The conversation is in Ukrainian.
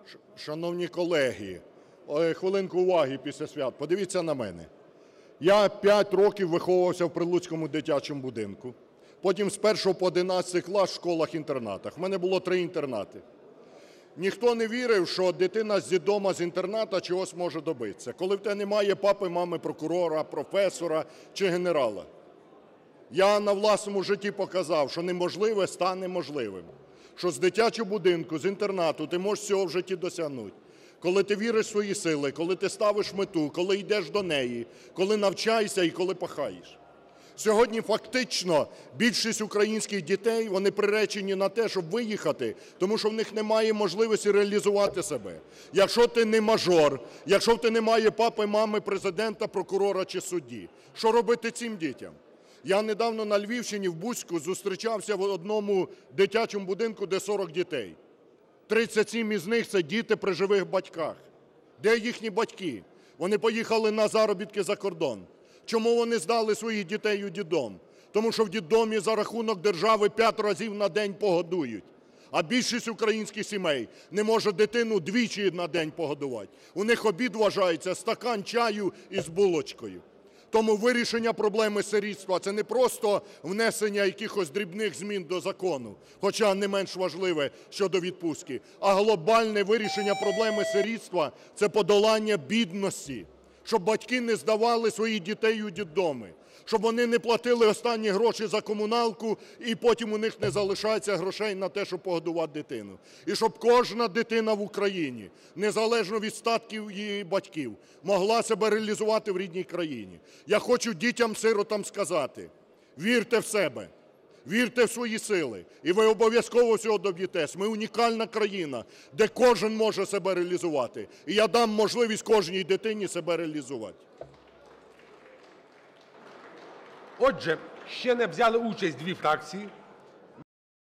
Шановні колеги, хвилинку уваги після свят. Подивіться на мене. Я 5 років виховувався в Прилуцькому дитячому будинку, потім з 1 по 11 клас в школах-інтернатах. У мене було 3 інтернати. Ніхто не вірив, що дитина з дитдому, з інтерната чогось може добитися, коли в тебе немає папи, мами, прокурора, професора чи генерала. Я на власному житті показав, що неможливе стане можливим, що з дитячого будинку, з інтернату ти можеш всього в житті досягнути. Коли ти віриш в свої сили, коли ти ставиш мету, коли йдеш до неї, коли навчаєшся і коли пахаєш. Сьогодні фактично більшість українських дітей, вони приречені на те, щоб виїхати, тому що в них немає можливості реалізувати себе. Якщо ти не мажор, якщо ти не має папи, мами, президента, прокурора чи судді, що робити цим дітям? Я недавно на Львівщині в Буську зустрічався в одному дитячому будинку, де 40 дітей. 37 із них – це діти при живих батьках. Де їхні батьки? Вони поїхали на заробітки за кордон. Чому вони здали своїх дітей у дитдом? Тому що в дитдомі за рахунок держави 5 разів на день погодують. А більшість українських сімей не може дитину двічі на день погодувати. У них обід вважається стакан чаю із булочкою. Тому вирішення проблеми сирітства – це не просто внесення якихось дрібних змін до закону, хоча не менш важливе щодо відпустки, а глобальне вирішення проблеми сирітства – це подолання бідності, щоб батьки не здавали своїх дітей у дитдоми, щоб вони не платили останні гроші за комуналку і потім у них не залишається грошей на те, щоб погодувати дитину. І щоб кожна дитина в Україні, незалежно від статків її батьків, могла себе реалізувати в рідній країні. Я хочу дітям-сиротам сказати: вірте в себе, вірте в свої сили, і ви обов'язково всього доб'єтесь. Ми унікальна країна, де кожен може себе реалізувати. І я дам можливість кожній дитині себе реалізувати. Отже, ще не взяли участь 2 фракції.